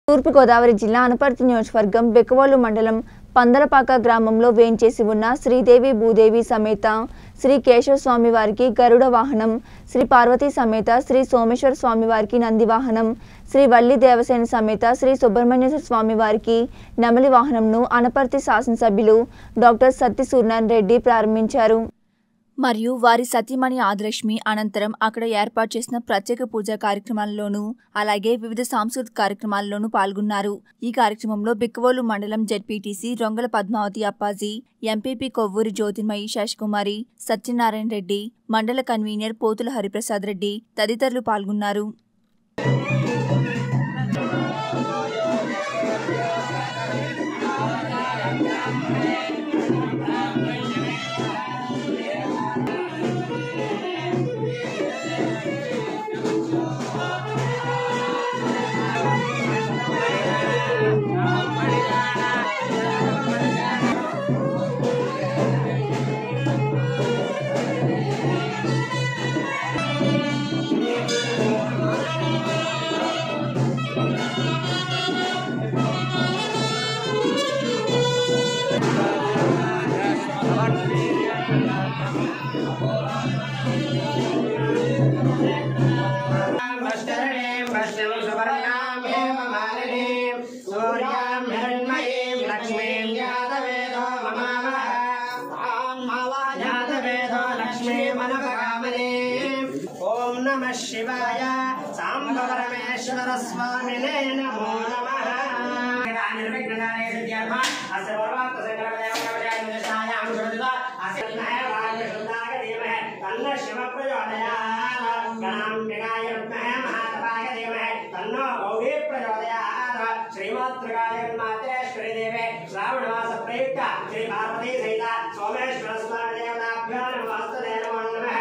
తూర్పుగోదావరి జిల్లా అనపర్తి నియోజకవర్గం బెక్కవోలు మండలం పందలపాక గ్రామంలో వేంచేసి ఉన్న శ్రీదేవి భూదేవి సమేత శ్రీ కేశవ స్వామి వారికి గరుడ వాహనం, శ్రీ పార్వతీ సమేత శ్రీ సోమేశ్వర స్వామి వారికి నంది వాహనం, శ్రీ వల్లి దేవసేన సమేత శ్రీ సుబ్రహ్మణ్యేశ్వర స్వామి వారికి నెమలి వాహనంను అనపర్తి శాసనసభ్యులు డాక్టర్ సత్తి సూర్యనారాయణ రెడ్డి ప్రారంభించారు. మరియు వారి సతీమణి ఆదిలక్ష్మి అనంతరం అక్కడ ఏర్పాటు చేసిన ప్రత్యేక పూజా కార్యక్రమాల్లోనూ అలాగే వివిధ సాంస్కృతిక కార్యక్రమాల్లోనూ పాల్గొన్నారు. ఈ కార్యక్రమంలో బిక్కవోలు మండలం జెడ్పీటీసీ రొంగల పద్మావతి అప్పాజీ, ఎంపీపీ కొవ్వూరి జ్యోతిర్మయి శశికుమారి, సత్యనారాయణ రెడ్డి, మండల కన్వీనర్ పోతుల హరిప్రసాద్ రెడ్డి తదితరులు పాల్గొన్నారు. ओम नमः शिवाय सांब परमेश्वर स्वामिने नमो नमः। निर्विघ्नाय सिद्ध्यर्थ अस्य सर्वार्थ संकल्पदेवताय निशायां सुरदिता अस्य विद्महे वायुशुद्धाय धीमहि तन्नः शिवः प्रचोदयात्। गणाम्बिकाय विद्महे महादेवाय धीमहि तन्नो गौरी प्रचोदयात्। श्रीमातृकाय मातेश्वरी देवे श्रावणमास प्रयुक्त श्री पार्वती सहित सोमेश्वर स्वामी देवताभ्यो नमोस्तुते नमो नमः।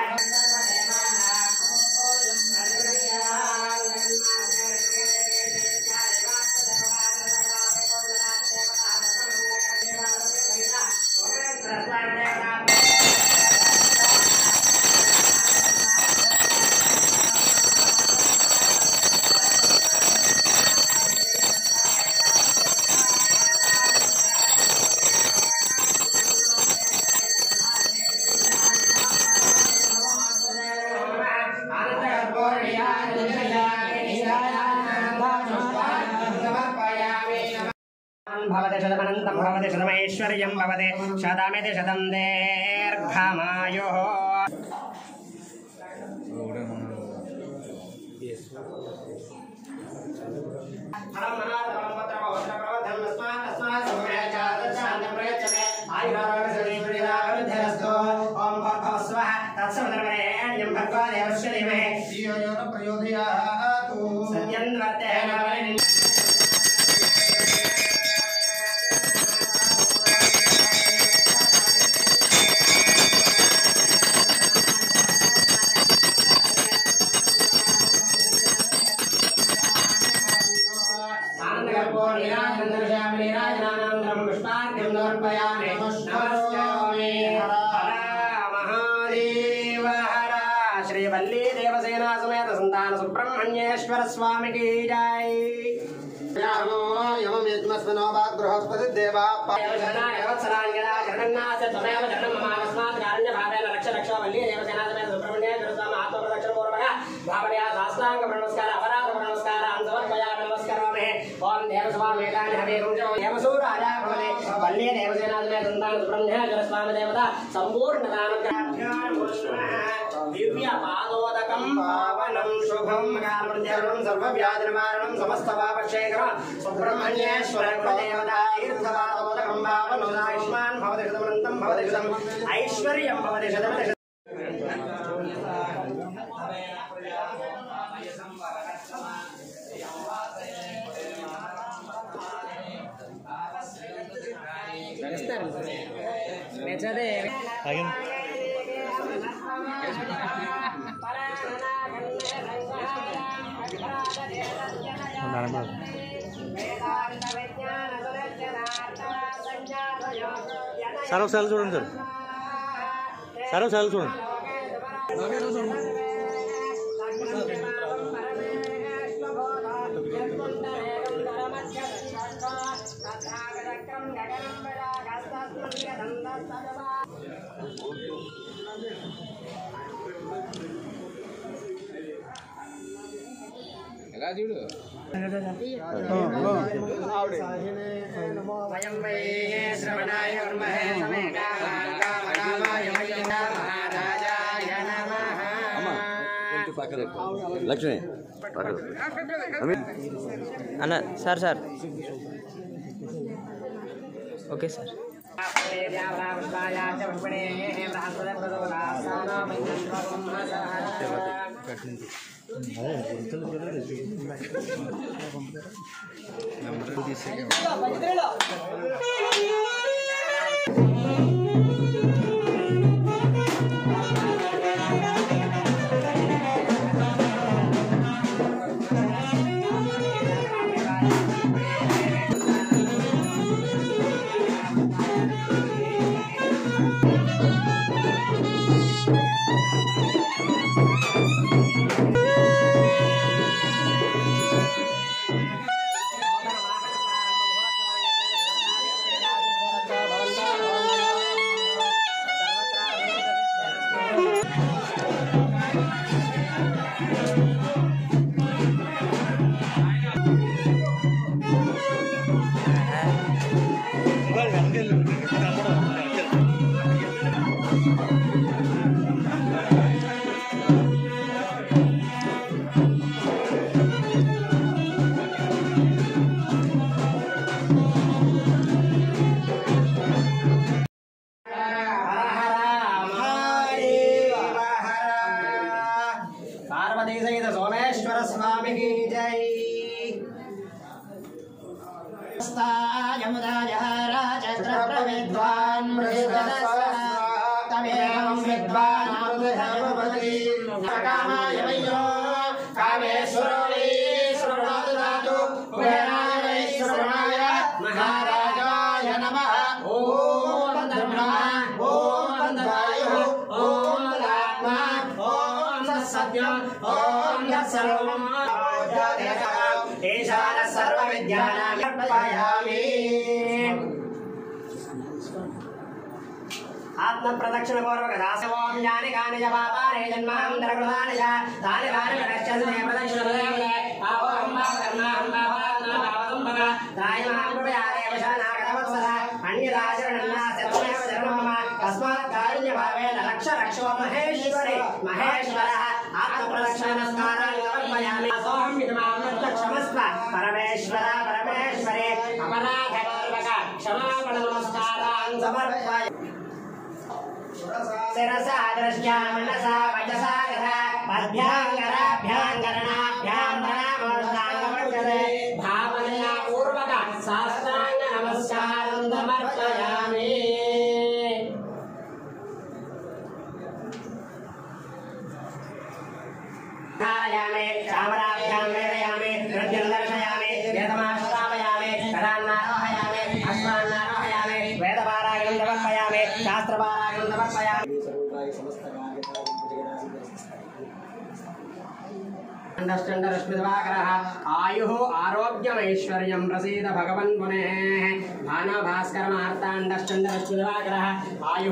भवते शतमनन्तं भवते शतमैश्वर्यं भवते शतमिति शतं दीर्घमायुः। श्री वल्ली देवसेना समेत संतान सुब्रह्मण्येश्वर स्वामी की जय। बृहस्पति देवा रक्ष रक्ष वल्ली देवसेना समेत सुब्रह्मण्येश्वर स्वामी आत्मप्रदक्षिण पूर्वक भावनया साष्टांग नमस्कार अपराध नमस्कार समर्पयामि नमस्करोमि। ओम देवस्वामेतानि हवेरुं देवसूराजा भवते वल्ली देवसेना समेत संतान सुब्रह्मण्येश्वर स्वामी देवता संपूर्णदानम् दिव्य पादोदकं पावनं शुभं कामृत्यर्णं सर्वव्याधिनिवारणं समस्त पापक्षेत्रं सुब्रह्मण्येश्वर देवता तीर्थपादोदकं पावनं आयुष्मान् भवति शतमनन्तं भवति शतम् ऐश्वर्यं भवति शतमति सारो साल చూడండి సార్ सारो साल చూడండి వయం వై శ్రవణాయ వర్మహే సమే కామాయ మహారాజాయ నమః. లక్ష్మి అన్న sir sir okay sir Parvati सहित सोमेश्वर स्वामी की जय। विद्वान् महाराजाय नमः। ओम ब्रह्मा ओम वायु ओम आत्मा ओम सत्य ओम सर्वम् ईशान सर्वविद्यानां अर्पयामि। आत्म प्रदक्षिण पूर्वक दास ओम ज्ञानि कानि च पापानि जन्मान्तర कृतानि च तानि तानि प्रदक्षिणे प्रदक्षिण पूर्वक ओम कर्माहं पापात्मा पावतं भव दायमां प्रयारे वशनागतवत्सला अन्यदाचरणन्ना सर्वमेव धर्मः मम तस्मात् कारुण्यभावेन रक्ष रक्षो महेश्वरे महेश्वरः आत्म प्रदक्षिणस्कारान् समर्पयामि। सोऽहं विद्मां क्षमस्व परमेश्वर परमेश्वरे अपराधपूर्वक क्षमापण नमस्कारान् समर्पयामि। शिरसा दृष्ट्या मनसा वचसा तथा पद्भ्याङ्गराभ्याङ्गरणाभ्यां प्रणामोष्टाङ्गमण्डले भावनया पूर्वक साष्टाङ्ग नमस्कारं समर्पयामि। धारयामि चामराभ्यां वेदयामि नृत्यं दर्शयामि वेदमाश्रावयामि करान्नारोहयामि अश्वान्नारोहयामि वेदपारायणं समर्पयामि शास्त्रपारायणं समर्पयामि। रश्मिदिवाकरः आयुः आरोग्यमैश्वर्यं प्रसीद भगवन् पुनः भानुभास्करमार्ताण्डश्चन्द्ररश्मिदिवाकरः आयुः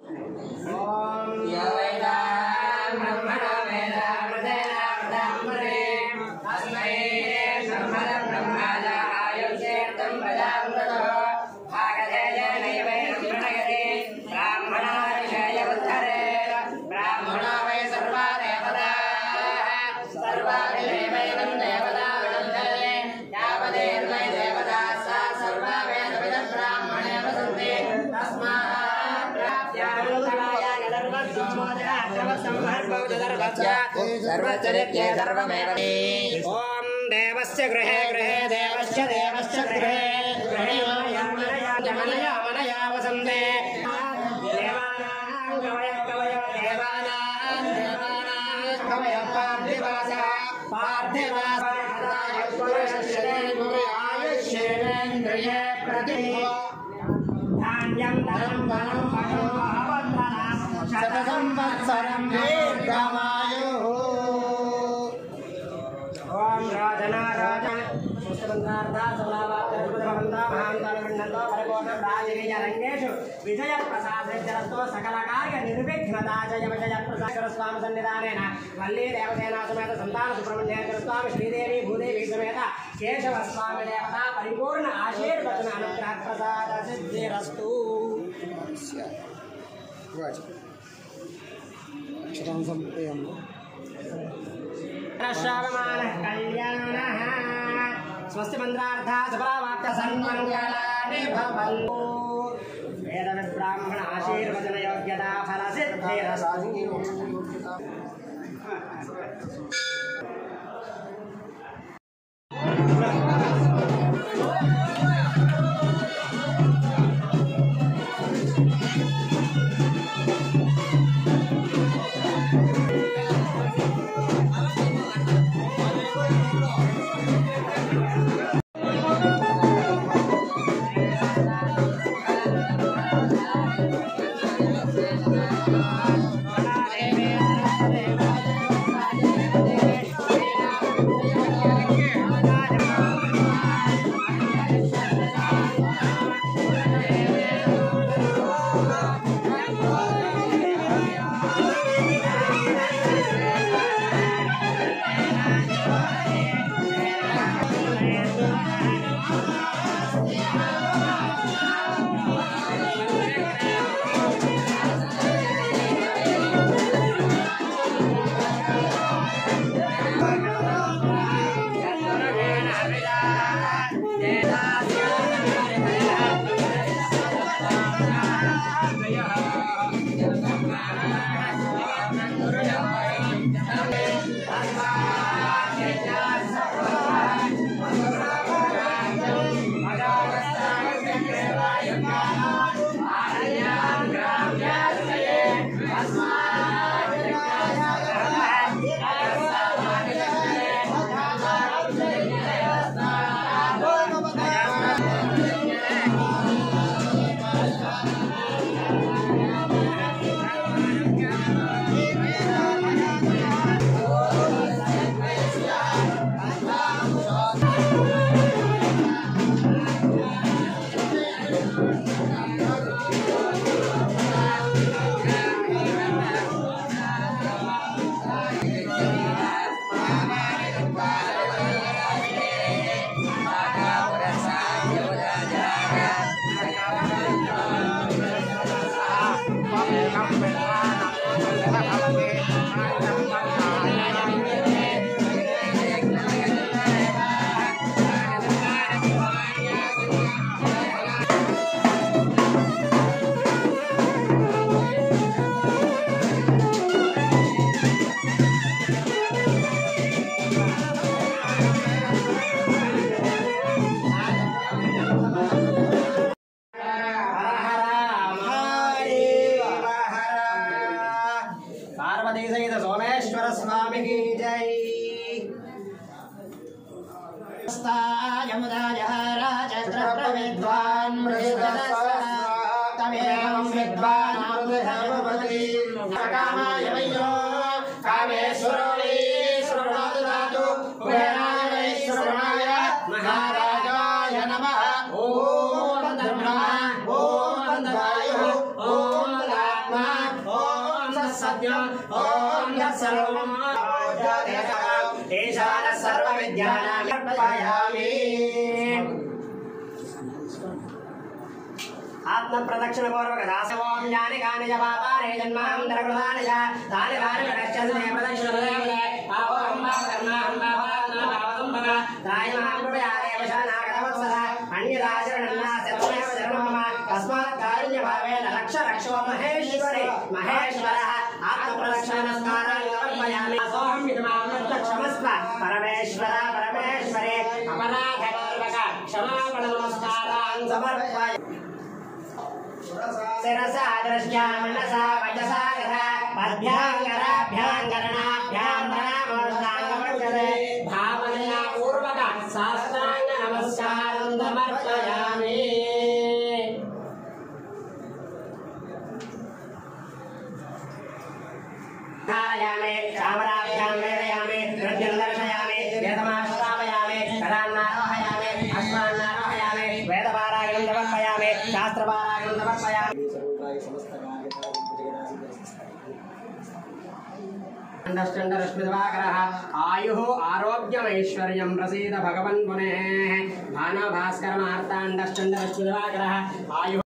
सर्वचरित्ये सर्वमेव। ओम देवस्य गृहे गृहे देवस्य देवस्य गृहे गृहे मनया मनया वसन्ते देवानां कवयः कवयो देवानां कवयः पार्थिवासः पार्थिवासः आयुष्येन्द्रिये प्रति धान्यं धनं वनं पशो अवन्दनं शतसंवत्सरं दीर्घमायुः। ओम राजना राजा सुष्ठुबन्धार्था विजयप्रसादो सकल कार्य निर्विघ्नता जय विजयप्रसाद स्वामी सन्निधानेन वल्ली देवसेना समेत संतान सुब्रह्मण्येश्वर स्वामी श्रीदेवी भूदेवी समेत केशव स्वामी देवता परिपूर्ण आशीर्वचन अनुग्रह प्रसाद सिद्धिरस्तु। श्रावमानः कल्याणः स्वस्ति मंत्रार्था सफलावाप्त सन्मंगलानि भवन्तु। वेद ब्राह्मण आशीर्वचन योग्यता फल सिद्धिरस्तु। सोमेश्वर स्वामी की जय। विद्वान् तमेवं विद्वान् कामाय वैयो कामेश्वरो वै श्रवणाय दातु कुबेराय वै श्रवणाय महाराजाय नमः। ओम ब्रह्मा ओम वायुः ओम आत्मा ओम सत्यम् ओम सर्वम् ईशान सर्वविद्यानां अर्पयामि। आत्म प्रदक्षिण पूर्वक दासवों ज्ञानि कानि च पापानि जन्मान्तरकृतानि च तानि तानि प्रदक्षिणे प्रदक्षिण देवते पावं पावकर्माहं पावात्मा पावतं भव त्रायमां प्रभयादेव शरणागतवत्सः अन्यदाचरणन्नास्त्यत्वमेव शरणं मम तस्मात् कारुण्यभावेन रक्ष रक्षो महेश्वरे महेश्वरः आत्मप्रदक्षिणनमस्कारान् समर्पयामि। सोऽहं विद्मामृतक्षमस्व परमेश्वर परमेश्वरे अपराधपूर्वक क्षमापणनमस्कारान् समर्पयामि। शिरसा दृष्ट्या मनसा वचसा तथा पद्भ्याङ्गराभ्याङ्गरणाभ्यां प्रणामोष्टाङ्गमर्चते भावनया पूर्वक साष्टाङ्ग नमस्कारं समर्पयामि। धारयामि चामराभ्यां वेदयामि नृत्यं दर्शयामि वेदमाश्रावयामि करान्नारोहयामि अश्वान्नारोहयामि वेदपारायणं समर्पयामि शास्त्रपारायणं समर्पयामि अंडश्चंडरश्मिदिवाकरः आयुः आरोग्यमैश्वर्यं प्रसीद भगवन् पुनः भानुभास्करमार्ताण्डश्चंडरश्मिदिवाकरः आयुः